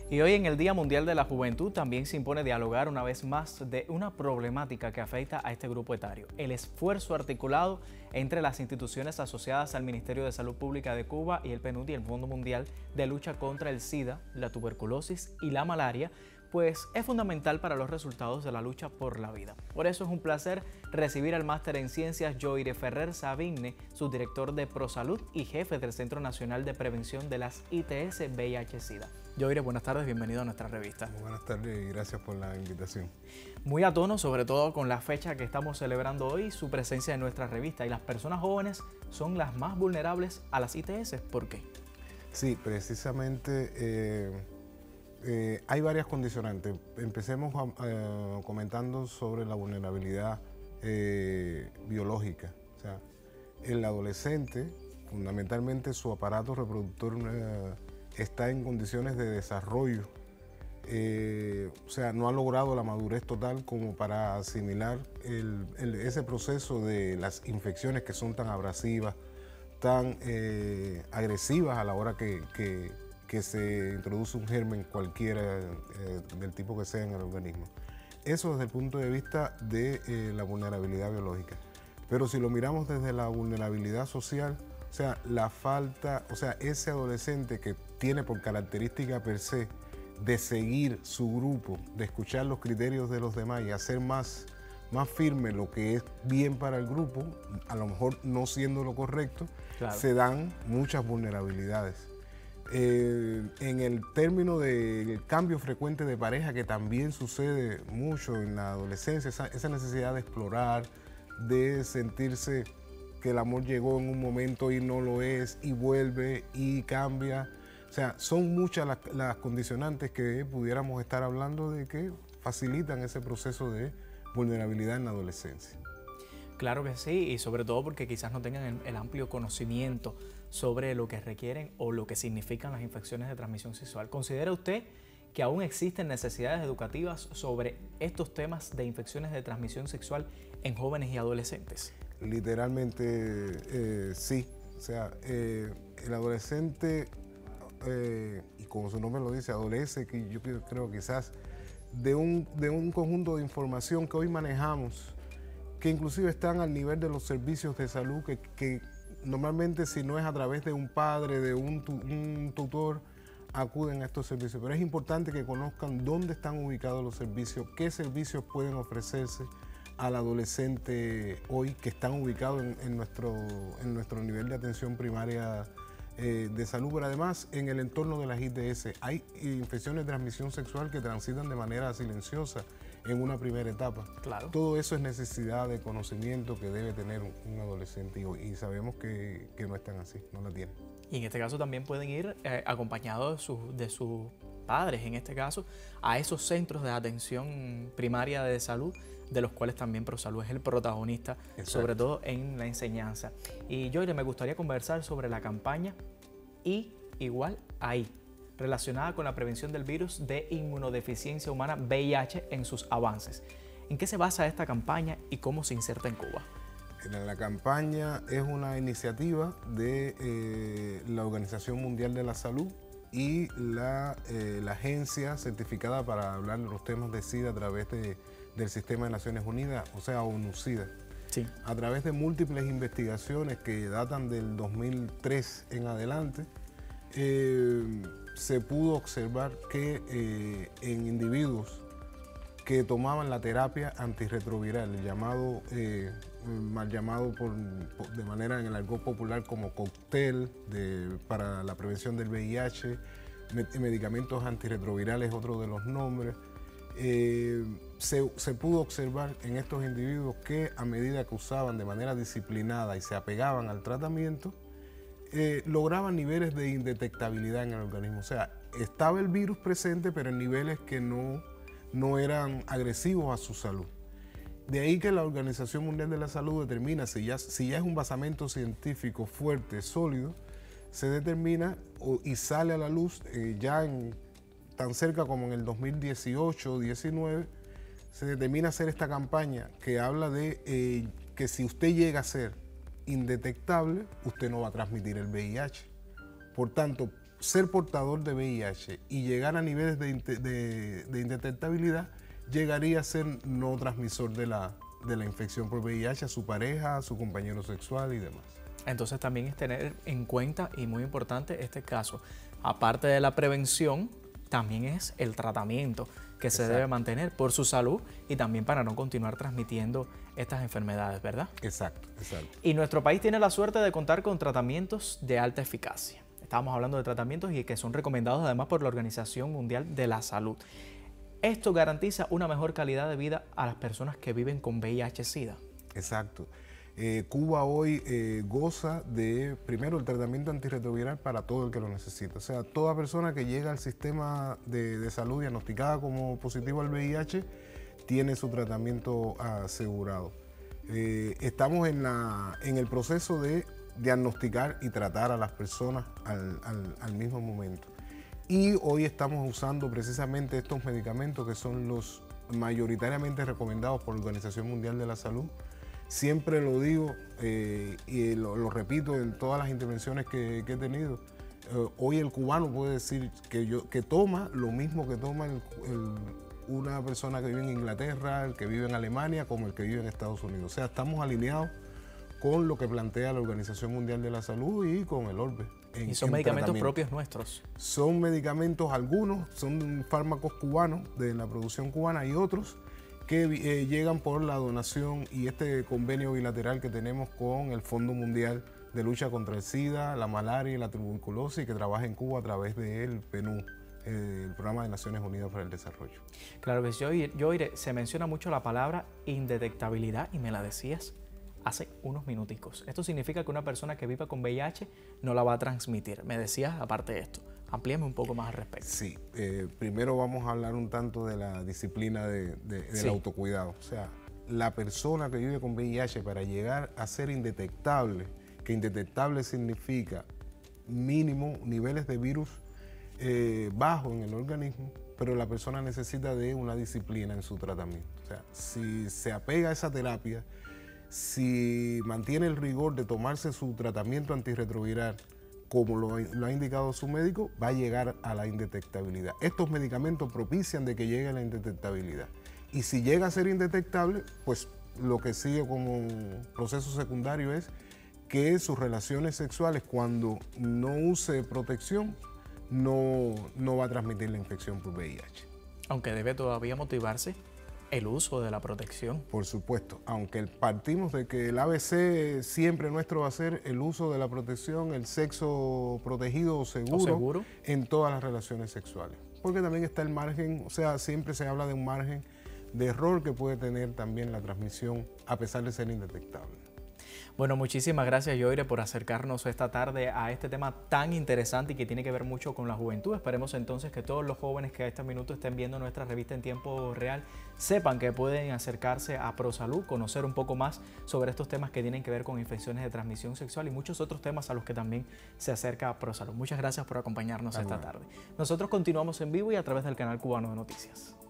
Y hoy en el Día Mundial de la Juventud también se impone dialogar una vez más de una problemática que afecta a este grupo etario: el esfuerzo articulado entre las instituciones asociadas al Ministerio de Salud Pública de Cuba y el PNUD y el Fondo Mundial de Lucha contra el SIDA, la tuberculosis y la malaria, pues es fundamental para los resultados de la lucha por la vida. Por eso es un placer recibir al máster en Ciencias Yoire Ferrer Sabigne, subdirector de ProSalud y jefe del Centro Nacional de Prevención de las ITS VIH-Sida. Yoire, buenas tardes, bienvenido a nuestra revista. Muy buenas tardes y gracias por la invitación. Muy a tono, sobre todo con la fecha que estamos celebrando hoy, su presencia en nuestra revista. Y las personas jóvenes son las más vulnerables a las ITS. ¿Por qué? Sí, precisamente hay varias condicionantes. Empecemos comentando sobre la vulnerabilidad biológica. O sea, el adolescente, fundamentalmente su aparato reproductor está en condiciones de desarrollo. O sea, no ha logrado la madurez total como para asimilar ese proceso de las infecciones que son tan abrasivas, tan agresivas a la hora que se introduce un germen cualquiera del tipo que sea en el organismo. Eso desde el punto de vista de la vulnerabilidad biológica. Pero si lo miramos desde la vulnerabilidad social, o sea, la falta, o sea, ese adolescente que tiene por característica per se de seguir su grupo, de escuchar los criterios de los demás y hacer más firme lo que es bien para el grupo, a lo mejor no siendo lo correcto, claro, se dan muchas vulnerabilidades. En el término del cambio frecuente de pareja, que también sucede mucho en la adolescencia, esa necesidad de explorar, de sentirse que el amor llegó en un momento y no lo es, y vuelve y cambia. O sea, son muchas las condicionantes que pudiéramos estar hablando de que facilitan ese proceso de vulnerabilidad en la adolescencia. Claro que sí, y sobre todo porque quizás no tengan el amplio conocimiento sobre lo que requieren o lo que significan las infecciones de transmisión sexual. ¿Considera usted que aún existen necesidades educativas sobre estos temas de infecciones de transmisión sexual en jóvenes y adolescentes? Literalmente sí. O sea, el adolescente, y como su nombre lo dice, adolece, que yo creo quizás de un conjunto de información que hoy manejamos, que inclusive están al nivel de los servicios de salud, que normalmente, si no es a través de un padre, de un tutor, acuden a estos servicios. Pero es importante que conozcan dónde están ubicados los servicios, qué servicios pueden ofrecerse al adolescente hoy, que están ubicados en nuestro nivel de atención primaria de salud, pero además en el entorno de las ITS. Hay infecciones de transmisión sexual que transitan de manera silenciosa en una primera etapa. Claro. Todo eso es necesidad de conocimiento que debe tener un adolescente y sabemos que no están así, no la tienen. Y en este caso también pueden ir acompañados de sus padres, en este caso, a esos centros de atención primaria de salud, de los cuales también ProSalud es el protagonista. Exacto. Sobre todo en la enseñanza. Y Yoire, me gustaría conversar sobre la campaña Y igual a I, relacionada con la prevención del virus de inmunodeficiencia humana VIH en sus avances. ¿En qué se basa esta campaña y cómo se inserta en Cuba? La campaña es una iniciativa de la Organización Mundial de la Salud y la agencia certificada para hablar de los temas de SIDA a través del Sistema de Naciones Unidas, o sea, ONU-SIDA. Sí. A través de múltiples investigaciones que datan del 2003 en adelante, se pudo observar que en individuos que tomaban la terapia antirretroviral, mal llamado de manera en el argot popular como cóctel para la prevención del VIH, medicamentos antirretrovirales, otro de los nombres, se pudo observar en estos individuos que a medida que usaban de manera disciplinada y se apegaban al tratamiento, lograban niveles de indetectabilidad en el organismo. O sea, estaba el virus presente, pero en niveles que no eran agresivos a su salud. De ahí que la Organización Mundial de la Salud determina, si ya es un basamento científico fuerte, sólido, se determina y sale a la luz tan cerca como en el 2018-19, se determina hacer esta campaña que habla de que si usted llega a ser indetectable, usted no va a transmitir el VIH. Por tanto, ser portador de VIH y llegar a niveles de indetectabilidad, llegaría a ser no transmisor de la infección por VIH a su pareja, a su compañero sexual y demás. Entonces también es tener en cuenta, y muy importante este caso, aparte de la prevención, también es el tratamiento que se debe mantener por su salud y también para no continuar transmitiendo estas enfermedades, ¿verdad? Exacto, exacto. Y nuestro país tiene la suerte de contar con tratamientos de alta eficacia. Estábamos hablando de tratamientos y que son recomendados además por la Organización Mundial de la Salud. Esto garantiza una mejor calidad de vida a las personas que viven con VIH-Sida. Exacto. Cuba hoy goza de, primero, el tratamiento antirretroviral para todo el que lo necesita. O sea, toda persona que llega al sistema de salud diagnosticada como positivo al VIH tiene su tratamiento asegurado. Estamos en el proceso de diagnosticar y tratar a las personas al mismo momento. Y hoy estamos usando precisamente estos medicamentos que son los mayoritariamente recomendados por la Organización Mundial de la Salud. Siempre lo digo y lo repito en todas las intervenciones que he tenido. Hoy el cubano puede decir que toma lo mismo que toma una persona que vive en Inglaterra, el que vive en Alemania, como el que vive en Estados Unidos. O sea, estamos alineados con lo que plantea la Organización Mundial de la Salud y con el ORBE. ¿Y son medicamentos propios nuestros? Son medicamentos, algunos son fármacos cubanos de la producción cubana y otros que llegan por la donación y este convenio bilateral que tenemos con el Fondo Mundial de Lucha contra el SIDA, la malaria y la tuberculosis, que trabaja en Cuba a través del PNUD, el Programa de Naciones Unidas para el Desarrollo. Claro que sí, Yoire, se menciona mucho la palabra indetectabilidad y me la decías hace unos minuticos. Esto significa que una persona que viva con VIH no la va a transmitir. Me decías, aparte de esto, amplíame un poco más al respecto. Sí, primero vamos a hablar un tanto de la disciplina del autocuidado. O sea, la persona que vive con VIH para llegar a ser indetectable, que indetectable significa mínimo niveles de virus bajos en el organismo, pero la persona necesita de una disciplina en su tratamiento. O sea, si se apega a esa terapia, si mantiene el rigor de tomarse su tratamiento antirretroviral como lo ha indicado su médico, va a llegar a la indetectabilidad. Estos medicamentos propician de que llegue a la indetectabilidad. Y si llega a ser indetectable, pues lo que sigue como proceso secundario es que sus relaciones sexuales, cuando no use protección, no va a transmitir la infección por VIH. Aunque debe todavía motivarse el uso de la protección. Por supuesto, aunque partimos de que el ABC siempre nuestro va a ser el uso de la protección, el sexo protegido o seguro en todas las relaciones sexuales. Porque también está el margen, o sea, siempre se habla de un margen de error que puede tener también la transmisión a pesar de ser indetectable. Bueno, muchísimas gracias, Yoire, por acercarnos esta tarde a este tema tan interesante y que tiene que ver mucho con la juventud. Esperemos entonces que todos los jóvenes que a este minuto estén viendo nuestra revista en tiempo real sepan que pueden acercarse a ProSalud, conocer un poco más sobre estos temas que tienen que ver con infecciones de transmisión sexual y muchos otros temas a los que también se acerca a ProSalud. Muchas gracias por acompañarnos esta tarde. Nosotros continuamos en vivo y a través del canal Cubano de Noticias.